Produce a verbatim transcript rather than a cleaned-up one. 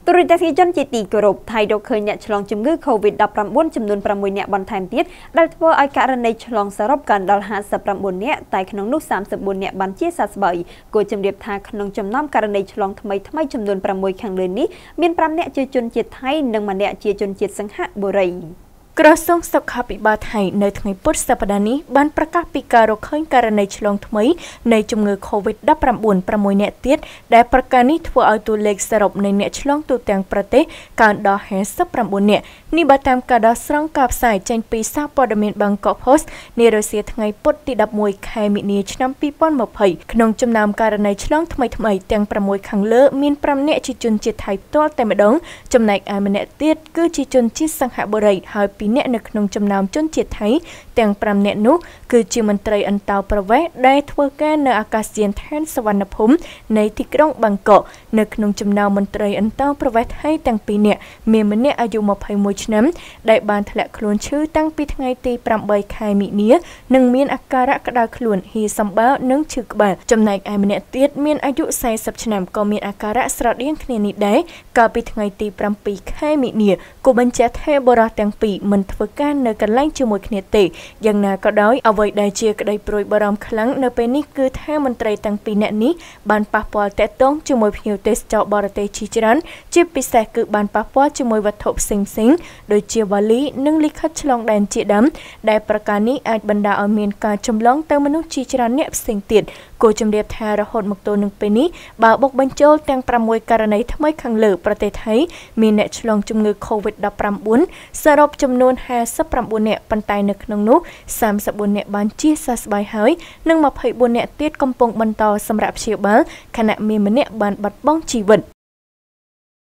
ตุริตาซีจนจิตีกรุบไทยดอกเคยเนี่ยฉลองจุ่มงื้อโควิดดับประมุ่นจำนวนประมวยเนี่ยบอลแทนติดได้ทว่าอาการในฉลองสารบกันดอลหาสับประมุ่นเนี่ยแต่ขนมนุกสามสิบบุญเนี่ยบันเจียสัสบ่อยกูจำเรียบทาขนมจำน้ำการในฉลองทำไมทำไมจำนวนประมวยแข่งเลยนี้มีนปรำเนี่ยเจอจนจิตไทยนังมันเนี่ยเจอจนจิตสังหะบุรีกระทรวงสุขภาพไทยในថ្ងៃពុធសប្តាហ៍នេះបានប្រកាសពីការរកឃើញករណីឆ្លងថ្មីនៃជំងឺ โควิด สิบเก้า 6នាក់ទៀតដែលប្រកាសនេះធ្វើឲ្យតួលេខសរុបនៃអ្នកឆ្លងទូទាំងប្រទេសកើនដល់ห้าสิบเก้าនាក់នេះបើតាមការដោះស្រាយការផ្សាយចេញពីសារព័ត៌មាន Bangkok Post នារសៀលថ្ងៃពុធទីสิบเอ็ดខែមីនាឆ្នាំยี่สิบยี่สิบក្នុងចំណោមករណីឆ្លងថ្មីៗទាំងหกខាងលើមានห้าនាក់ជាជនជាតិថៃផ្ទាល់តែម្ដងចំណែកឯម្នាក់ទៀតគឺជាជនជាតិសង្ហបុរីហើយពីរនាក់នៅក្នុងចំណោមជនជាតិថៃទាំងห้าនាក់នោះគឺជាមន្ត្រីអន្តោប្រវេសន៍ដែលធ្វើការនៅអាកាសយានដ្ឋានសវណ្ណភូមិនៃទីក្រុងបាងកកនៅក្នុងចំណោមមន្ត្រីអន្តោប្រវេសន៍ថៃទាំងពីរនាក់មានម្នាក់អាយុยี่สิบเอ็ดឆ្នាំដែលបានធ្លាក់ខ្លួនឈឺតាំងពីថ្ងៃទីแปดខែមីនានិងមានអាការៈក្តៅខ្លួនហៀសម្បានិងឈឺក្បាលចំណែកឯម្នាក់ទៀតមានអាយុสี่สิบឆ្នាំក៏មានអាការៈស្រដៀងគ្នានេះដែរកាលពីថ្ងៃទីเจ็ดខែមីនាគូបញ្ជាក់ថាបរិះទាំងពីរមិនធ្វើការនៅកន្លែងជាមួយគ្នាទេយ៉ាងណាក៏ដោយអ្វីដែលជាក្តីព្រួយបារម្ភខ្លាំងនៅពេលនេះគឺថាមន្ត្រីទាំងពីរនាក់នេះបានប៉ះពាល់តាក់ទងជាមួយភ្ញៀវទេសចរបរទេសជាច្រើនជាពិសេសគឺបានប៉ះពាល់ជាមួយវត្ថុផ្សេងៗដូចជាវ៉ាលីនិងលិខិតឆ្លងដែនជាដើមដែលប្រការនេះអាចបណ្ដាលឲ្យមានការចម្លងទៅមនុស្សជាច្រើនអ្នកផ្សេងទៀតគួរជំរាបថារហូតមកទល់នឹងពេលនេះបើបុកបញ្ចូលទាំងหกករណីថ្មីខាងលើប្រទេសថៃមានអ្នកឆ្លងជំងឺ โควิด สิบเก้า សរុបចំនួនห้าสิบเก้าនាក់ប៉ុន្តែនៅក្នុងនោះสามสิบสี่នាក់បានជាសះស្បើយហើយនិងยี่สิบสี่នាក់ទៀតកំពុងបន្តសម្រាប់ព្យាបាលខណៈមានម្នាក់បានបាត់បង់ជីវិត